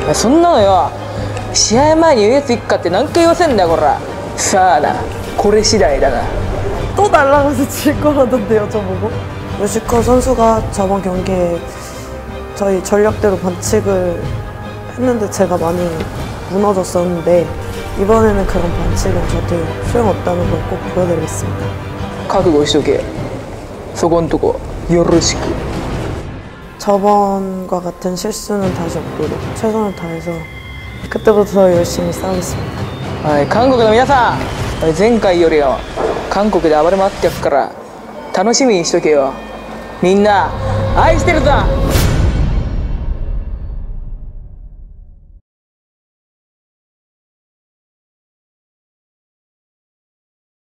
そんなのよ、試合前に US 行くかって何回言わせんだよこら。さあな、これ次第だな。 또 날아가서 질 거라던데요, 저보고. 루시커 선수가 저번 경기에 저희 전략대로 반칙을 했는데 제가 많이 무너졌었는데 이번에는 그런 반칙은 절대 소용없다는 걸 꼭 보여드리겠습니다. 覚悟しとけ。そこんとこよろしく。 저번과 같은 실수는 다시 없도록 최선을 다해서 그때부터 더 열심히 싸우겠습니다. はい、韓国の皆さん、前回よりよ韓国で暴れ回ってやっから楽しみにしとけよ。みんな愛してるぞ。